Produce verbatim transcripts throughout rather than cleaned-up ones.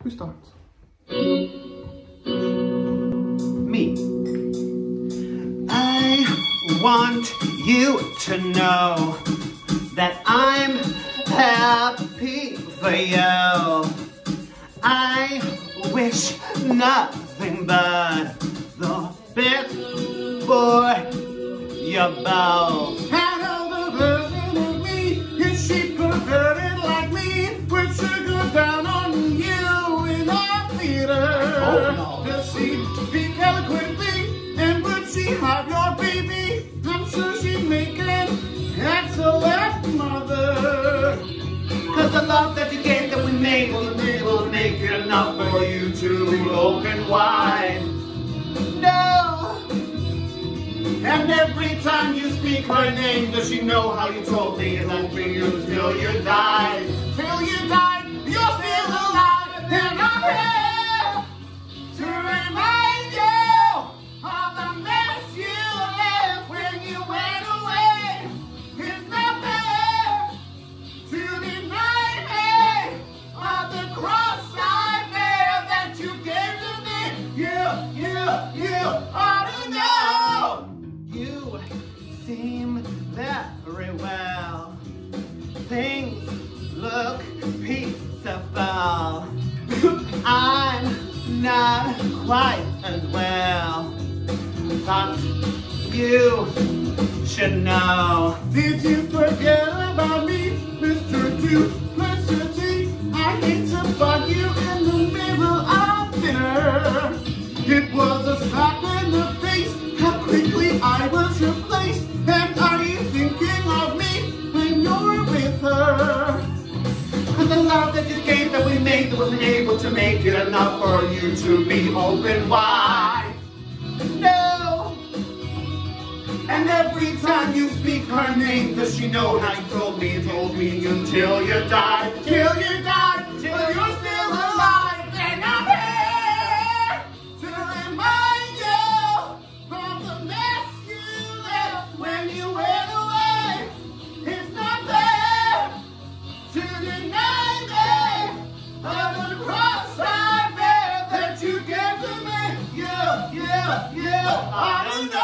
Who starts? Me. I want you to know that I'm happy for you. I wish nothing but the best for you both. And all the version of me, is she perverted like me? With sugar down on you in our theater. Oh, no. Does she speak eloquently? And would she have your baby? I'm sure she'd make an excellent mother. Cause the love that you gave that we made will will make it enough for you to open wide. No. And every time you speak her name, does she know how you told me it's hoping you till you die? Till you die, you're still alive, and I'm here to remind you of the mess you left when you went away. It's not fair to deny me of the cross I bear that you gave to me. You, you, you ought to know. You seem very well. Things look peaceful. I'm not quite as well. Thought you should know. Did you forget about me, Mister Duplicity? I hate to bug you in the middle of dinner. It was a slap in the face, how quickly I was replaced. And are you thinking of me when you're with her? Cause the love that you gave that we made that wasn't able to make it enough for you to be open wide. No. And every time you speak her name, does she know how you told me, you told me until you die, till you die, till you're still alive. And I'm here to remind you of the mess you left when you went away. It's not fair to deny me of the cross I bear that you gave to me. You, you, you, I don't know.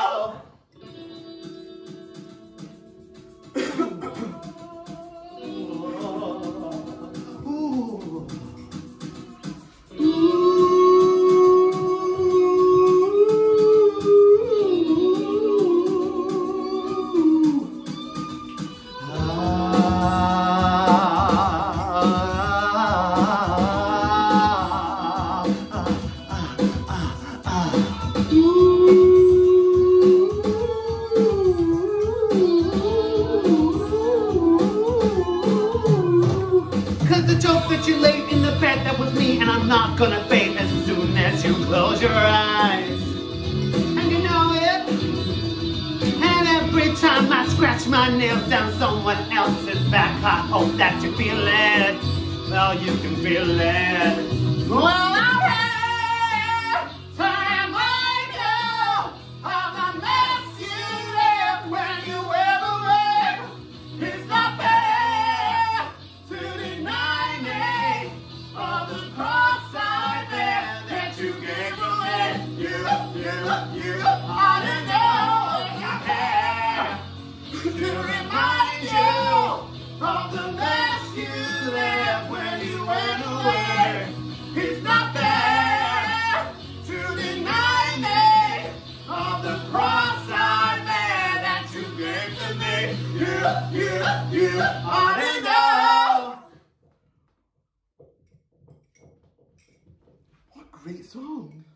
That you laid in the bed, that was me, and I'm not gonna fade as soon as you close your eyes. And you know it. And every time I scratch my nails down someone else's back, I hope that you feel it. Well, you can feel it. Well, I'm here to remind you of the mess you left when you went away. It's not fair to deny of the cross I bear that you gave away. You, you, you ought to know I'm here to remind you of the mess you left when you went away. It's not fair to deny me of the cross I bear that you gave to me. You, you, you ought to know. Great song.